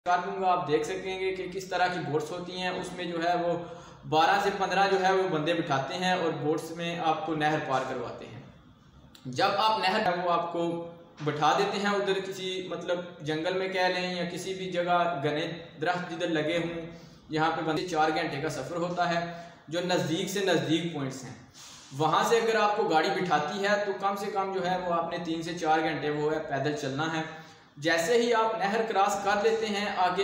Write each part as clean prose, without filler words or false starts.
दूंगा। आप देख सकेंगे कि किस तरह की बोट्स होती हैं। उसमें जो है वो 12 से 15 जो है वो बंदे बिठाते हैं और बोट्स में आपको नहर पार करवाते हैं। जब आप नहर वो आपको बिठा देते हैं उधर किसी मतलब जंगल में कह लें या किसी भी जगह घने दरख्त जिधर लगे हों, यहाँ पे बंदे 4 घंटे का सफ़र होता है जो नज़दीक से नज़दीक पॉइंट्स हैं। वहाँ से अगर आपको गाड़ी बिठाती है तो कम से कम जो है वो आपने 3 से 4 घंटे वो है पैदल चलना है। जैसे ही आप नहर क्रॉस कर लेते हैं आगे।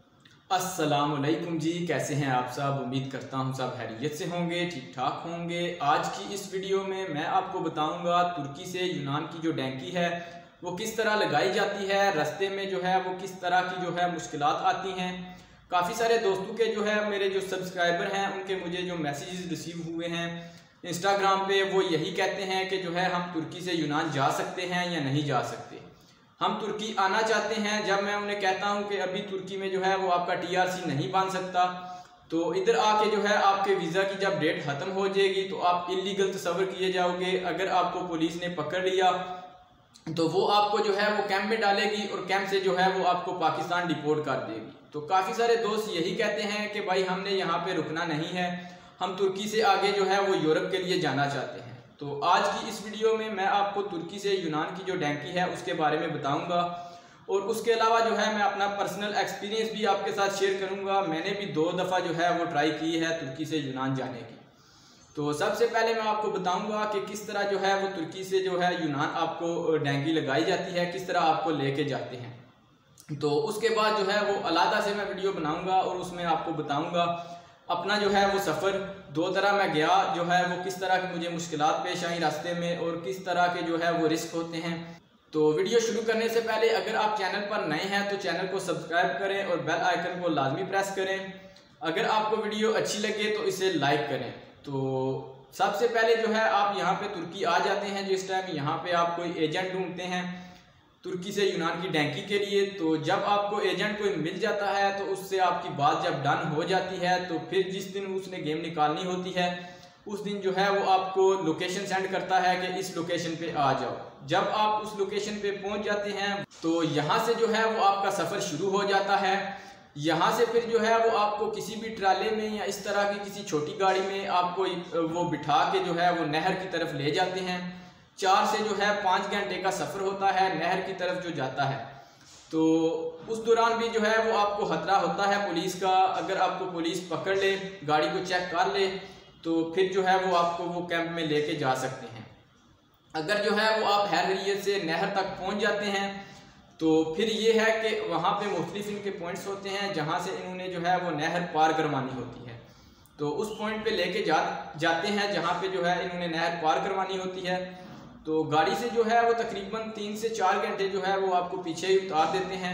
अस्सलाम वालेकुम जी, कैसे हैं आप सब? उम्मीद करता हूँ सब खैरियत से होंगे, ठीक ठाक होंगे। आज की इस वीडियो में मैं आपको बताऊंगा तुर्की से यूनान की जो डैंकी है वो किस तरह लगाई जाती है, रास्ते में जो है वो किस तरह की जो है मुश्किलात आती हैं। काफ़ी सारे दोस्तों के जो है मेरे जो सब्सक्राइबर हैं उनके मुझे जो मैसेजेस रिसीव हुए हैं इंस्टाग्राम पे, वो यही कहते हैं कि जो है हम तुर्की से यूनान जा सकते हैं या नहीं जा सकते, हम तुर्की आना चाहते हैं। जब मैं उन्हें कहता हूं कि अभी तुर्की में जो है वो आपका TRC नहीं बन सकता, तो इधर आके जो है आपके वीज़ा की जब डेट ख़त्म हो जाएगी तो आप इलीगल तस्वर किए जाओगे। अगर आपको पुलिस ने पकड़ लिया तो वो आपको जो है वो कैंप में डालेगी और कैंप से जो है वो आपको पाकिस्तान डिपोर्ट कर देगी। तो काफ़ी सारे दोस्त यही कहते हैं कि भाई हमने यहाँ पे रुकना नहीं है, हम तुर्की से आगे जो है वो यूरोप के लिए जाना चाहते हैं। तो आज की इस वीडियो में मैं आपको तुर्की से यूनान की जो डैंकी है उसके बारे में बताऊंगा और उसके अलावा जो है मैं अपना पर्सनल एक्सपीरियंस भी आपके साथ शेयर करूंगा। मैंने भी 2 दफ़ा जो है वो ट्राई की है तुर्की से यूनान जाने की। तो सबसे पहले मैं आपको बताऊंगा कि किस तरह जो है वो तुर्की से जो है यूनान आपको डैंकी लगाई जाती है, किस तरह आपको लेके जाते हैं। तो उसके बाद जो है वो अलग से मैं वीडियो बनाऊँगा और उसमें आपको बताऊँगा अपना जो है वो सफ़र 2 तरह मैं गया, जो है वो किस तरह की मुझे मुश्किलात पेश आई रास्ते में और किस तरह के जो है वो रिस्क होते हैं। तो वीडियो शुरू करने से पहले अगर आप चैनल पर नए हैं तो चैनल को सब्सक्राइब करें और बेल आइकन को लाजमी प्रेस करें। अगर आपको वीडियो अच्छी लगे तो इसे लाइक करें। तो सबसे पहले जो है आप यहाँ पे तुर्की आ जाते हैं। जिस टाइम यहाँ पे आप कोई एजेंट ढूंढते हैं तुर्की से यूनान की डैंकी के लिए, तो जब आपको एजेंट कोई मिल जाता है तो उससे आपकी बात जब डन हो जाती है तो फिर जिस दिन उसने गेम निकालनी होती है उस दिन जो है वो आपको लोकेशन सेंड करता है कि इस लोकेशन पे आ जाओ। जब आप उस लोकेशन पे पहुंच जाते हैं तो यहाँ से जो है वो आपका सफ़र शुरू हो जाता है। यहाँ से फिर जो है वो आपको किसी भी ट्राले में या इस तरह की किसी छोटी गाड़ी में आपको वो बिठा के जो है वो नहर की तरफ ले जाते हैं। 4 से जो है 5 घंटे का सफ़र होता है नहर की तरफ जो जाता है। तो उस दौरान भी जो है वो आपको खतरा होता है पुलिस का। अगर आपको पुलिस पकड़ ले, गाड़ी को चेक कर ले, तो फिर जो है वो आपको वो कैंप में लेके जा सकते हैं। अगर जो है वो आप खैरियत से नहर तक पहुंच जाते हैं तो फिर ये है कि वहाँ पे मुख्तलिफ इनके पॉइंट्स होते हैं जहाँ से इन्होंने जो है वो नहर पार करवानी होती है। तो उस पॉइंट पे लेके जाते हैं जहाँ पे जो है इन्होंने नहर पार करवानी होती है। तो गाड़ी से जो है वो तकरीबन 3 से 4 घंटे जो है वो आपको पीछे ही उतार देते हैं।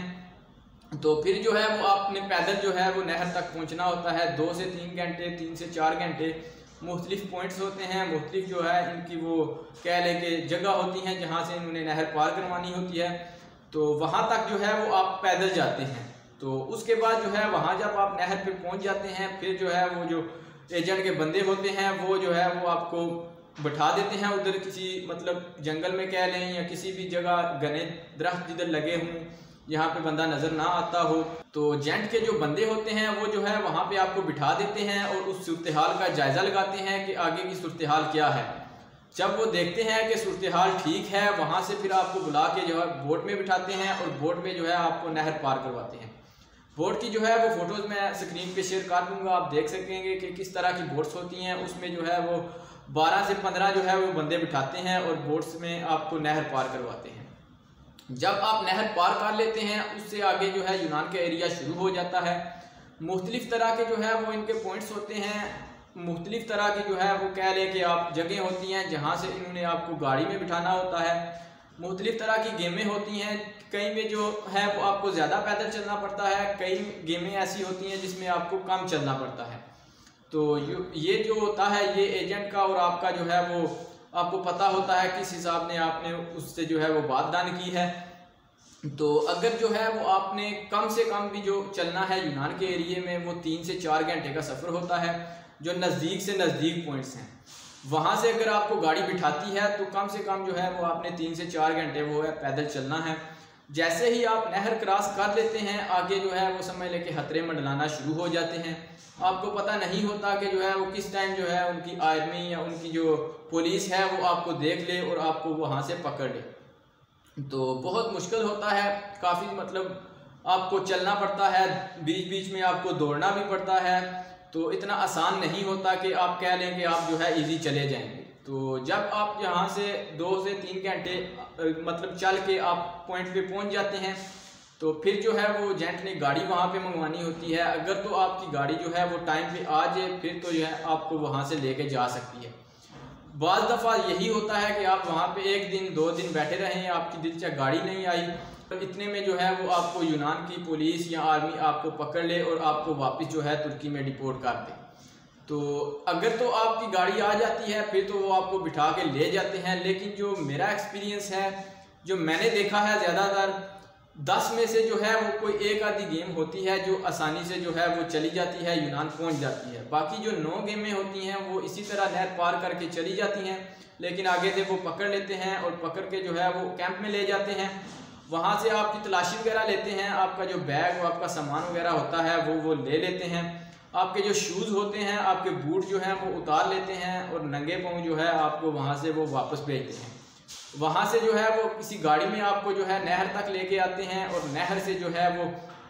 तो फिर जो है वो आपने पैदल जो है वो नहर तक पहुंचना होता है। 2 से 3 घंटे, 3 से 4 घंटे मुख्तलिफ पॉइंट्स होते हैं, मुख्तलिफ जो है इनकी वो कह लें कि जगह होती हैं जहाँ से इन्होंने नहर पार करवानी होती है। तो वहाँ तक जो है वो आप पैदल जाते हैं। तो उसके बाद जो है वहाँ जब आप नहर पे पहुँच जाते हैं फिर जो है वो जो एजेंट के बंदे होते हैं वो जो है वो आपको बिठा देते हैं उधर किसी मतलब जंगल में कह लें या किसी भी जगह घने दरख्त जिधर लगे हों, यहाँ पे बंदा नज़र ना आता हो। तो जेंट के जो बंदे होते हैं वो जो है वहाँ पे आपको बिठा देते हैं और उस सूरत हाल का जायज़ा लगाते हैं कि आगे की सूरत हाल क्या है। जब वो देखते हैं कि सूरत हाल ठीक है वहाँ से फिर आपको बुला के जो है बोट में बिठाते हैं और बोट में जो है आपको नहर पार करवाते हैं। बोट की जो है वो फ़ोटोज़ मैं स्क्रीन पे शेयर कर दूँगा, आप देख सकेंगे कि किस तरह की बोट्स होती हैं। उसमें जो है वो 12 से 15 जो है वो बंदे बिठाते हैं और बोट्स में आपको नहर पार करवाते हैं। जब आप नहर पार कर लेते हैं उससे आगे जो है यूनान का एरिया शुरू हो जाता है। मुख्तलिफ तरह के जो है वो इनके पॉइंट्स होते हैं, मुख्तलिफ तरह की जो है वो कह लें कि आप जगह होती हैं जहाँ से इन्होंने आपको गाड़ी में बिठाना होता है। मुख्तलिफ तरह की गेमें होती हैं, कई में जो है वो आपको ज़्यादा पैदल चलना पड़ता है, कई गेमें ऐसी होती हैं जिसमें आपको कम चलना पड़ता है। तो ये जो होता है ये एजेंट का और आपका जो है वो आपको पता होता है किस हिसाब ने आपने उससे जो है वो बात दान की है। तो अगर जो है वो आपने कम से कम भी जो चलना है यूनान के एरिए में वो 3 से 4 घंटे का सफ़र होता है जो नज़दीक से नज़दीक पॉइंट्स हैं। वहाँ से अगर आपको गाड़ी बिठाती है तो कम से कम जो है वो आपने 3 से 4 घंटे वो है पैदल चलना है। जैसे ही आप नहर क्रॉस कर लेते हैं, आगे जो है वो समझ लेके खतरे मंडलाना शुरू हो जाते हैं। आपको पता नहीं होता कि जो है वो किस टाइम जो है उनकी आर्मी या उनकी जो पुलिस है वो आपको देख ले और आपको वहाँ से पकड़ ले। तो बहुत मुश्किल होता है, काफ़ी मतलब आपको चलना पड़ता है, बीच बीच में आपको दौड़ना भी पड़ता है। तो इतना आसान नहीं होता कि आप कह लें कि आप जो है इजी चले जाएंगे। तो जब आप यहाँ से 2 से 3 घंटे मतलब चल के आप पॉइंट पे पहुँच जाते हैं, तो फिर जो है वो एजेंट ने गाड़ी वहाँ पे मंगवानी होती है। अगर तो आपकी गाड़ी जो है वो टाइम पे आ जाए, फिर तो जो है आपको वहाँ से लेके जा सकती है। बाज़ दफ़ा यही होता है कि आप वहाँ पे 1 दिन 2 दिन बैठे रहें, आपकी दिलचस्प गाड़ी नहीं आई, तो इतने में जो है वो आपको यूनान की पुलिस या आर्मी आपको पकड़ ले और आपको वापस जो है तुर्की में डिपोर्ट कर दे। तो अगर तो आपकी गाड़ी आ जाती है फिर तो वो आपको बिठा के ले जाते हैं। लेकिन जो मेरा एक्सपीरियंस है, जो मैंने देखा है, ज़्यादातर 10 में से जो है वो कोई 1 आधी गेम होती है जो आसानी से जो है वो चली जाती है, यूनान पहुंच जाती है। बाकी जो 9 गेमें होती हैं वो इसी तरह नहर पार करके चली जाती हैं, लेकिन आगे से वो पकड़ लेते हैं और पकड़ के जो है वो कैंप में ले जाते हैं। वहाँ से आपकी तलाशी वगैरह लेते हैं, आपका जो बैग और आपका सामान वगैरह होता है वो ले लेते हैं। आपके जो शूज़ होते हैं, आपके बूट जो हैं वो उतार लेते हैं और नंगे पाँव जो है आपको वहाँ से वो वापस भेजते हैं। वहाँ से जो है वो किसी गाड़ी में आपको जो है नहर तक लेके आते हैं और नहर से जो है वो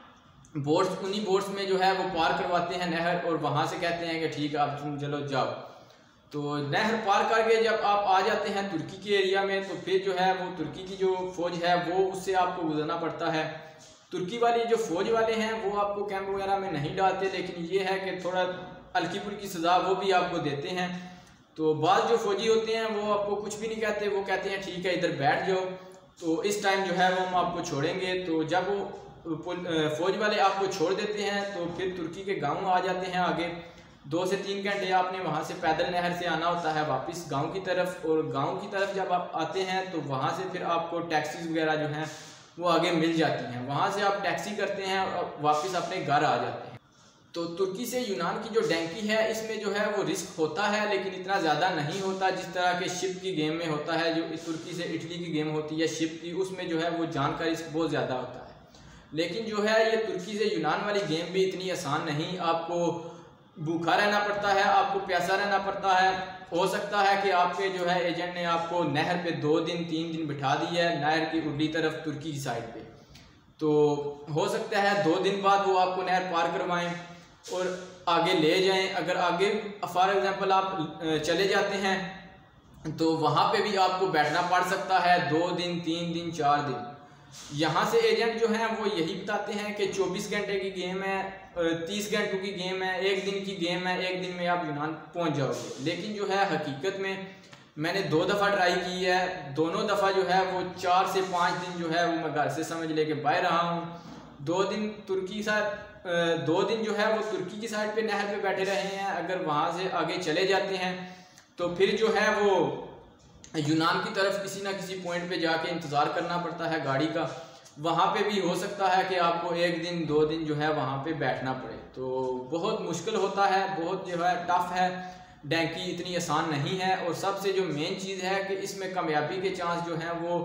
बोट्स, उन्हीं बोट्स में जो है वो पार करवाते हैं नहर, और वहाँ से कहते हैं कि ठीक है अब तुम चलो जाओ। तो नहर पार करके जब आप आ जाते हैं तुर्की के एरिया में, तो फिर जो है वो तुर्की की जो फ़ौज है वो उससे आपको गुजरना पड़ता है। तुर्की वाली जो फ़ौज वाले हैं वो आपको कैंप वगैरह में नहीं डालते, लेकिन ये है कि थोड़ा हल्की फुल्की सज़ा वो भी आपको देते हैं। तो बाद जो फ़ौजी होते हैं वो आपको कुछ भी नहीं कहते, वो कहते हैं ठीक है इधर बैठ जाओ, तो इस टाइम जो है वो हम आपको छोड़ेंगे। तो जब वो फ़ौज वाले आपको छोड़ देते हैं तो फिर तुर्की के गाँव आ जाते हैं। आगे 2 से 3 घंटे आपने वहाँ से पैदल नहर से आना होता है वापस गांव की तरफ, और गांव की तरफ जब आप आते हैं तो वहाँ से फिर आपको टैक्सीज वगैरह जो हैं वो आगे मिल जाती हैं। वहाँ से आप टैक्सी करते हैं और वापस अपने घर आ जाते हैं। तो तुर्की से यूनान की जो डैंकी है इसमें जो है वो रिस्क होता है, लेकिन इतना ज़्यादा नहीं होता जिस तरह के शिप की गेम में होता है। जो तुर्की से इटली की गेम होती है शिप की, उसमें जो है वो जान का रिस्क बहुत ज़्यादा होता है। लेकिन जो है ये तुर्की से यूनान वाली गेम भी इतनी आसान नहीं। आपको भूखा रहना पड़ता है, आपको प्यासा रहना पड़ता है। हो सकता है कि आपके जो है एजेंट ने आपको नहर पे 2 दिन 3 दिन बिठा दी है, नहर की उर्ली तरफ तुर्की की साइड पे, तो हो सकता है 2 दिन बाद वो आपको नहर पार करवाएं और आगे ले जाएं। अगर आगे फॉर एग्जांपल आप चले जाते हैं तो वहाँ पे भी आपको बैठना पड़ सकता है 2 दिन 3 दिन 4 दिन। यहाँ से एजेंट जो हैं वो यही बताते हैं कि 24 घंटे की गेम है, 30 घंटों की गेम है, 1 दिन की गेम है, 1 दिन में आप यूनान पहुँच जाओगे। लेकिन जो है हकीकत में मैंने 2 दफ़ा ट्राई की है, दोनों दफ़ा जो है वो 4 से 5 दिन जो है वो मैं घर से समझ लेके बाहर रहा हूँ। 2 दिन तुर्की साइड 2 दिन जो है वो तुर्की की साइड पे नहर पे बैठे रहे हैं। अगर वहाँ से आगे चले जाते हैं तो फिर जो है वो यूनान की तरफ किसी ना किसी पॉइंट पे जाके इंतज़ार करना पड़ता है गाड़ी का। वहाँ पे भी हो सकता है कि आपको 1 दिन 2 दिन जो है वहाँ पे बैठना पड़े। तो बहुत मुश्किल होता है, बहुत जो है टफ़ है। डैंकी इतनी आसान नहीं है। और सबसे जो मेन चीज़ है कि इसमें कामयाबी के चांस जो हैं वो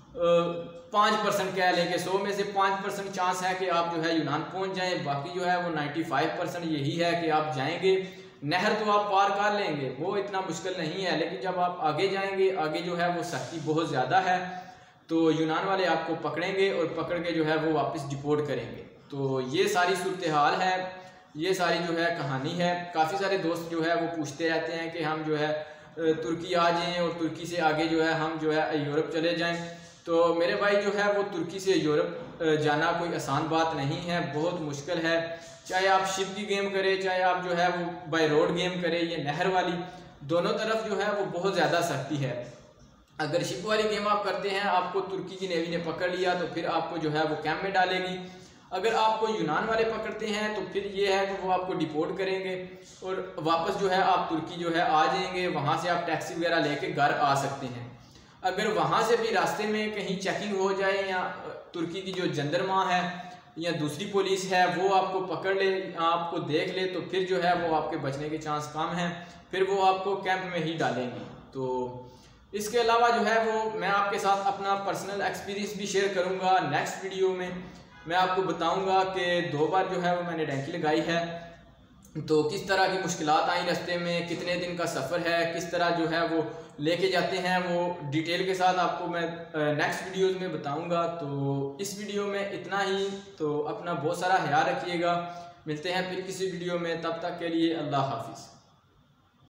5% कह लें कि 100 में से 5% चांस है कि आप जो है यूनान पहुँच जाएँ। बाकी जो है वो 95% यही है कि आप जाएंगे। नहर तो आप पार कर लेंगे, वो इतना मुश्किल नहीं है, लेकिन जब आप आगे जाएंगे आगे जो है वो सख्ती बहुत ज़्यादा है। तो यूनान वाले आपको पकड़ेंगे और पकड़ के जो है वो वापस डिपोर्ट करेंगे। तो ये सारी सूरत हाल है, ये सारी जो है कहानी है। काफ़ी सारे दोस्त जो है वो पूछते रहते हैं कि हम जो है तुर्की आ जाएं और तुर्की से आगे जो है हम जो है यूरोप चले जाएं। तो मेरे भाई जो है वो तुर्की से यूरोप जाना कोई आसान बात नहीं है, बहुत मुश्किल है। चाहे आप शिप की गेम करें, चाहे आप जो है वो बाय रोड गेम करें, ये नहर वाली, दोनों तरफ जो है वो बहुत ज़्यादा सख्ती है। अगर शिप वाली गेम आप करते हैं, आपको तुर्की की नेवी ने पकड़ लिया तो फिर आपको जो है वो कैंप में डालेगी। अगर आपको यूनान वाले पकड़ते हैं तो फिर ये है कि वो आपको डिपोर्ट करेंगे और वापस जो है आप तुर्की जो है आ जाएंगे। वहाँ से आप टैक्सी वगैरह लेके घर आ सकते हैं। अगर वहाँ से भी रास्ते में कहीं चेकिंग हो जाए या तुर्की की जो जंदरमा है या दूसरी पुलिस है वो आपको पकड़ ले, आपको देख ले, तो फिर जो है वो आपके बचने के चांस कम हैं, फिर वो आपको कैंप में ही डालेंगे। तो इसके अलावा जो है वो मैं आपके साथ अपना पर्सनल एक्सपीरियंस भी शेयर करूँगा। नेक्स्ट वीडियो में मैं आपको बताऊँगा कि 2 बार जो है वो मैंने डैंकी लगाई है, तो किस तरह की मुश्किलात आई रास्ते में, कितने दिन का सफ़र है, किस तरह जो है वो लेके जाते हैं, वो डिटेल के साथ आपको मैं नेक्स्ट वीडियोस में बताऊंगा। तो इस वीडियो में इतना ही। तो अपना बहुत सारा ख्याल रखिएगा। मिलते हैं फिर किसी वीडियो में, तब तक के लिए अल्लाह हाफिज़।